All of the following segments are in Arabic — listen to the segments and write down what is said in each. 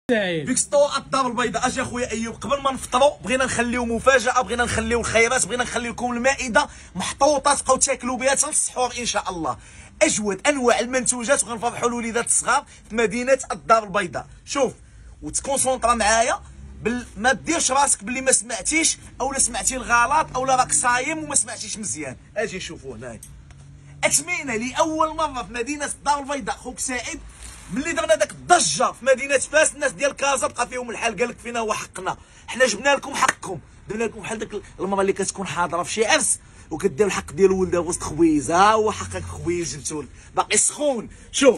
بيكستو الدار البيضاء. اجي اخويا ايوب، قبل ما نفطروا بغينا نخليو مفاجاه، بغينا نخليو الخيرات، بغينا نخليو لكم المائده محطوطه تبقاو تاكلوا بها حتى للسحور ان شاء الله. اجود انواع المنتوجات وغنفرحوا الوليدات الصغار في مدينه الدار البيضاء. شوف وتكونسونطرا معايا ما ديرش راسك باللي ما سمعتيش اولا سمعتي الغلط اولا راك صايم وما سمعتيش مزيان. اجي شوفوا هنايا اثمينه لاول مره في مدينه الدار البيضاء. خوك سعيد ملي درنا داك الضجه في مدينه فاس الناس ديال كازا بقى فيهم الحال، قال لك فينا هو حقنا، حنا جبنا لكم حقكم، درنا لكم بحال داك المره اللي كتكون حاضره في شي عرس وكدير الحق ديال ولدها وسط خويز. ها هو حقك خويز جبتولك باقي سخون. شوف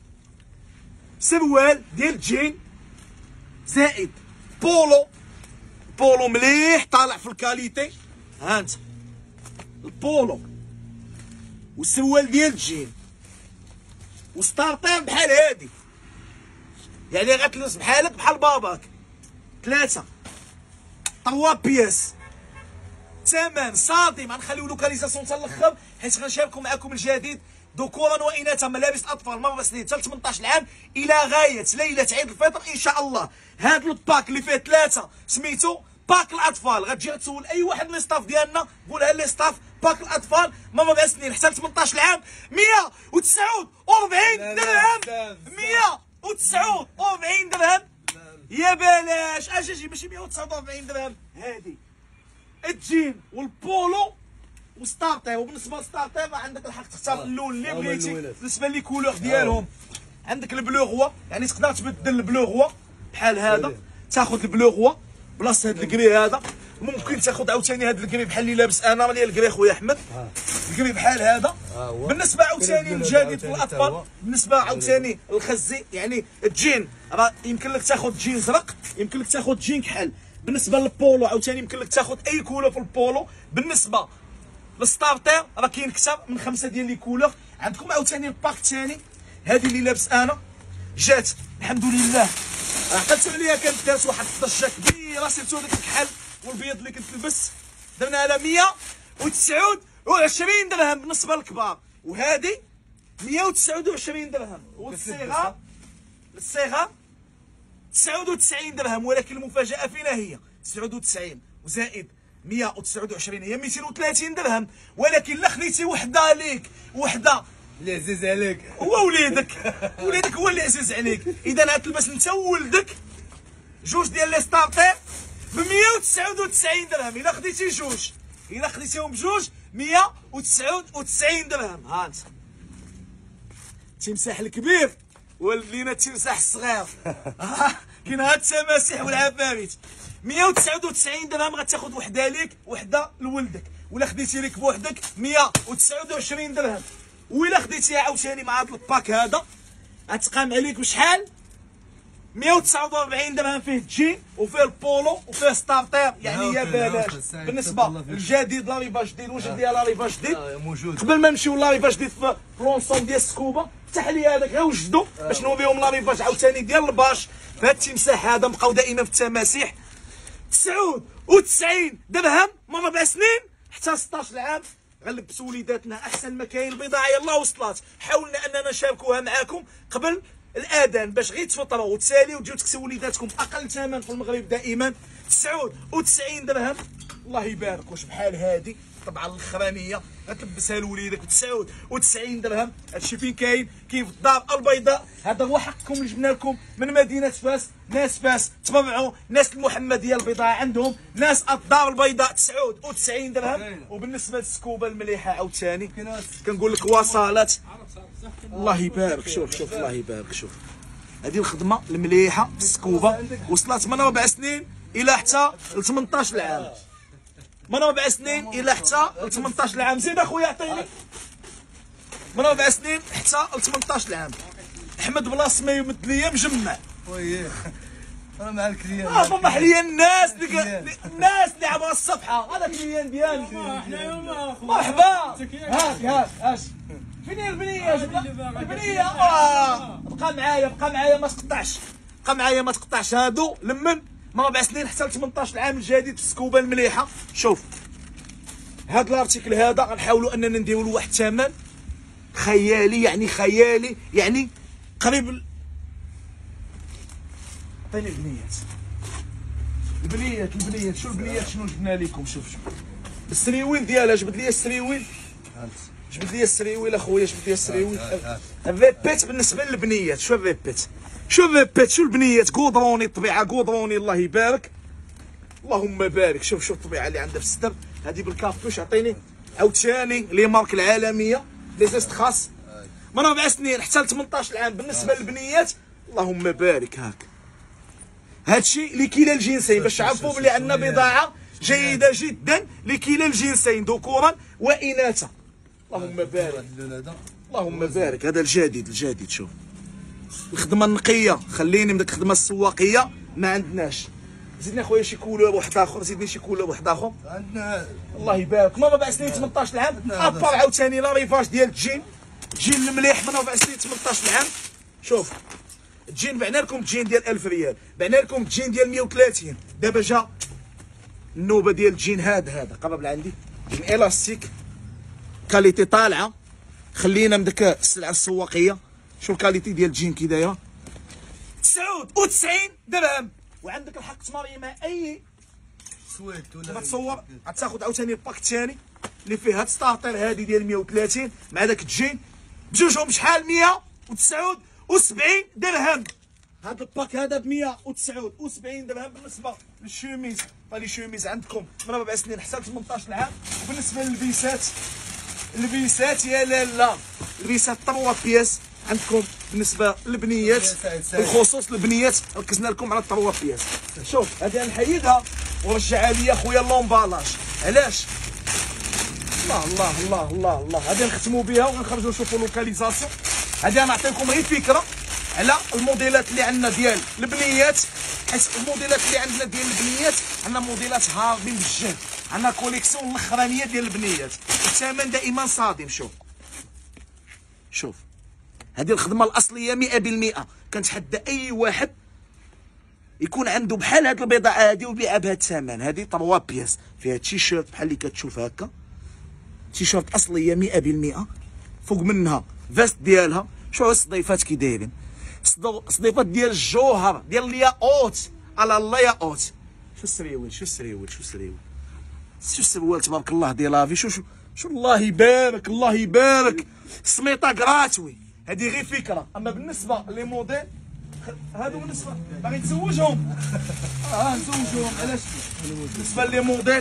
سروال ديال جين زائد بولو مليح طالع في الكاليتي. ها انت البولو والسروال ديال الجين وستارتر بحال هادي، يعني غتلبس بحالك بحال باباك. 3 بياس ثمن صادم. غنخليو لوكاليزاسيون حتى الاخر حيت غنشاركوا معكم الجديد ذكورا واناثا ملابس الاطفال من 4 سنين حتى 18 عام الى غايه ليله عيد الفطر ان شاء الله. هذا الباك اللي فيه 3 سميتو باك الاطفال. غتجي تسول اي واحد من الستاف ديالنا قولها لي ستاف باك الاطفال من 4 سنين حتى 18 عام 149 درهم. 149 درهم يا بلاش. اجي ماشي 149 درهم. هادي الجين والبولو وستارتر. وبالنسبه للستارتر عندك الحق تختار اللون اللي بغيتي بالنسبه لي كولور ديالهم. عندك البلو غوا، يعني تقدر تبدل البلو غوا بحال هذا، تاخذ البلو غوا بلاصه هذا الكري هذا. ممكن تاخذ عاوتاني هذا الكري بحال اللي لابس انا ملي الكري خويا احمد، الكري بحال هذا. بالنسبه عاوتاني للجديد في الاطفال، بالنسبه عاوتاني الخزي يعني الجين راه يمكن لك تاخذ جين زرق، يمكن لك تاخذ جين كحل. بالنسبه للبولو عاوتاني يمكن لك تاخذ اي كولور في البولو. بالنسبه للستارتر راه كاين كثر من 5 ديال لي كولور. عندكم عاوتاني الباك الثاني هذه اللي لابس انا جات الحمد لله عقلت عليها، كانت دارت واحد الضجه كبيره سيرتو داك الكحل والبيض اللي كنت لبس. درنا على 129 درهم بالنسبه للكبار، وهذه 129 درهم. والصغار 99 درهم. ولكن المفاجاه فينا هي 99 وزائد 129 هي 230 درهم. ولكن لا خليتي وحده ليك وحده اللي عزيز عليك هو وليدك هو اللي عزيز عليك. اذا غتلبس انت وولدك جوج ديال لي ستارتر ب 199 درهم. الا خديتي جوج، الا خديتيهم بجوج 199 درهم. ها انت التمساح الكبير ولينا التمساح الصغير. كاين هاد التماسيح والعفاريت. 199 درهم غتاخذ وحده ليك وحده لولدك، ولا خديتي لك بوحدك 129 درهم. وإلا خديتيها عاوتاني مع هذا الباك هذا غتقام عليك بشحال؟ 149 درهم. فيه الجين وفيه البولو وفيه ستارتر، يعني يا بلاش. بالنسبه للجديد لاريفا جديد وجد ديال لاريفا جديد موجود. قبل ما نمشيو لاريفا جديد في لونسون ديال السكوبه فتح لي هذاك غير وجدو باش نوريهم لاريفاج عاوتاني ديال الباش. فهاد التمساح هذا بقاو دائما في التماسيح 99 درهم من 4 سنين حتى 16 عام. غنلبسوا وليداتنا احسن ما كاين. البضاعه يلاه وصلات، حاولنا اننا نشاركوها معاكم قبل الاذان باش غير تفطروا وتساليو وتجيو تكسوا وليداتكم اقل ثمن في المغرب دائما 99 درهم. الله يبارك. واش بحال هادي طبعا الاخرانيه غتلبسها لوليدك ب 99 درهم. هادشي فين كاين؟ كاين في الدار البيضاء. هذا هو حقكم اللي جبنا لكم من مدينه فاس. ناس فاس تبرعوا، ناس المحمديه البضاعه عندهم، ناس الدار البيضاء 99 درهم. وبالنسبه للسكوبه المليحه عاوتاني كنقول لك وصلت. الله يبارك. شوف الله يبارك. شوف هذه الخدمه المليحه في السكوبه وصلت من 4 سنين الى حتى ل 18 عام. من 4 سنين الى حتى ل 18 عام. زيد اخويا عطيني. من 4 سنين حتى ل 18 عام. احمد بلاص ما يمد ليا مجمع. وي انا مع الكليان. فضح لي الناس اللي عبر الصفحه. هذا كليان ديالي. مرحبا. هاك فين هي البنيه؟ البنيه بقى معايا ما تقطعش. بقى معايا ما تقطعش. هادو لمن من 4 سنين حتى ل 18 عام الجديد في السكوبه المليحه. شوف هاد الارتيكل هذا غنحاولوا اننا نديروا له واحد الثمن خيالي، يعني قريب عطيني البنيات شو البنيات شنو جبنا لكم. شوف السريويل ديالها، جبد لي السريويل، جبد لي السريويل اخويا، جبد لي السريويل. الفيبيت بالنسبه للبنيات، شو الفيبيت، شو البنيات كودروني، الطبيعه كودروني الله يبارك، اللهم بارك. شوف الطبيعه اللي عندها في الصدر هذه بالكابوش. عطيني عاوتاني لي مارك العالميه لي زيست خاص من 4 سنين حتى ل 18 عام. بالنسبه للبنيات اللهم بارك. هاك هادشي لكلا الجنسين باش تعرفوا بلي عندنا بضاعه جيده جدا لكلا الجنسين ذكورا واناثا. اللهم بارك اللهم بارك. هذا الجديد. شوف الخدمه النقيه، خليني من ديك الخدمه السواقيه ما عندناش. زيدنا خويا شي كولور واحد اخر، زيدني شي كولور واحد اخر عندنا الله يبارك. من 4 سنين 18 عام ابار عاوتاني لا ريفاج ديال الجين المليح من 4 سنين 18 عام. شوف الجين بعنا لكم الجين ديال 1000 ريال، بعنا لكم الجين ديال 130. دابا جا النوبه ديال الجين هذا قرب لعندي، جين الاستيك كاليتي طالعه. خلينا من ديك السلعه السواقيه. شوف الكاليتي ديال الجين كي دايره 99 درهم. وعندك الحق تماري مع اي سويت ولا غتصور غتاخذ عاوتاني الباك الثاني اللي فيه هاد ستارتر هادي ديال 130 مع داك الجين بجوجهم شحال 179 درهم. هاد الباك هذا ب 179 درهم. بالنسبه للشوميز فالي شوميز عندكم من 4 سنين حتى ل 18 عام. وبالنسبه للبيسات يا لالا، البيسات 3 بياس عندكم. بالنسبه للبنيات بالخصوص البنيات ركزنا لكم على 3 بياس. شوف هذه نحيدها ورجعها لي خويا لومبالاج. علاش؟ الله هذه نختموا بها ونخرجوا نشوفوا لوكاليزاسيون. هذه نعطيكم غير فكره على الموديلات اللي عندنا ديال البنيات، حيت الموديلات اللي عندنا ديال البنيات عندنا موديلات هاربين بالجهد، عندنا كوليكسيون الاخرانيه ديال البنيات، الثمن دائما صادم. شوف هذه الخدمه الاصليه 100%. كنتحدى اي واحد يكون عنده بحال هاد البضاعه هذه ويبيعها بهذا الثمن. هذه 3 بياس فيها تيشيرت بحال اللي كتشوف هكا، تيشيرت اصليه 100%. فوق منها فاست ديالها. شوف الصديفات كي دايرين، صديفات ديال الجوهر ديال الياقوت على الياقوت. شو السروال تبارك الله ديال لافي. شو الله يبارك. سميطه كراتوي. هذه غير فكره. اما بالنسبه لي موديل هادو بالنسبه باغي نزوجهم نزوجهم علاش. بالنسبه لي موديل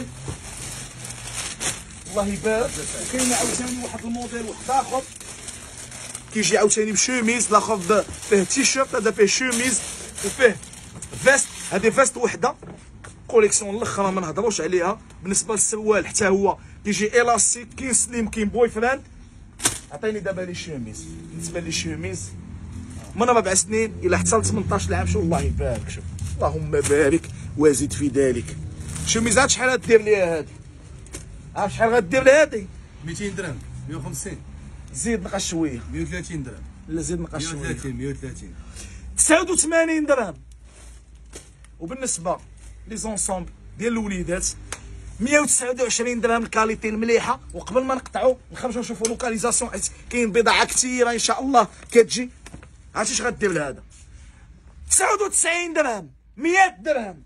الله يبارك. وكاين عاوتاني واحد الموديل واحد اخر كيجي عاوتاني بشوميز، الاخر فيه تيشيرت، هذا فيه شوميز وفيه فيست. هذه فيست وحده كوليكسيون الاخرى ما نهضروش عليها. بالنسبه للسروال حتى هو كيجي الاستيك، كاين سليم كاين بوي فريند. عطيني دابا لي شوميز. بالنسبه لي شوميز من 4 سنين الى حتى ل 18 عام. شوف الله يبارك. شوف اللهم بارك وزد في ذلك. شوميزات شحال غدير ليها هذه؟ عارف شحال غدير لها هذه؟ 200 درهم 150. زيد نقص شويه 130 درهم. لا زيد نقص شويه 130 89 درهم. وبالنسبه لي زونسومبل ديال الوليدات 129 درهم الكاليتي المليحه. وقبل ما نقطعوا نخرجوا نشوفوا لوكاليزاسيون حيت كاين بضاعه كثيره ان شاء الله كتجي. عرفتي اش غدير لهذا؟ 99 درهم 100 درهم.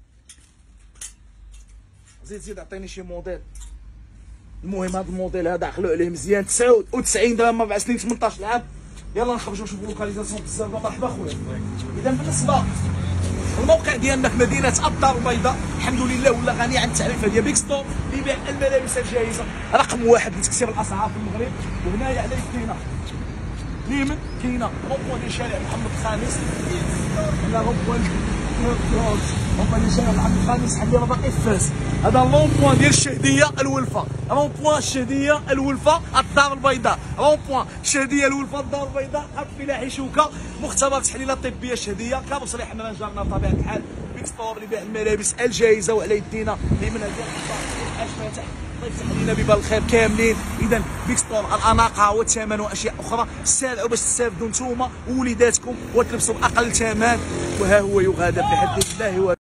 زيد عطيني شي موديل. المهم هذا الموديل هذا عقلوا عليه مزيان 99 درهم 4 سنين 18 عام. يلا نخرجوا نشوفوا لوكاليزاسيون بزاف. مرحبا خويا. اذا بالنسبه الموقع ديالنا في مدينه الدار البيضاء الحمد لله ولا غني عن التعريف. هذه بيك ستور لبيع الملابس الجاهزه رقم 1 لتكسير الاسعار في المغرب. وهنايا على كاينه اليمين كاينه رومبوان ديال شارع محمد الخامس. هنا رومبوان ديال شارع محمد الخامس حد باقي فاس. هذا رومبوان ديال الشهديه الولفه، رومبوان الشهديه الولفه الدار البيضاء، رومبوان الشهديه الولفه الدار البيضاء. خط فلاحي شوكه مختبر تحليلات طبيه الشهديه كابوصريح من جارنا بطبيعه الحال. بيك ستور لبيع الملابس الجاهزه وعلى يدينا من هذه الحاج فاتح الله يفتح علينا ببال الخير كاملين. اذا بيك ستور الاناقه والثمن واشياء اخرى. سارعوا باش تستافدوا نتوما ووليداتكم وتلبسوا باقل ثمن. وها هو يغادر في حد الله.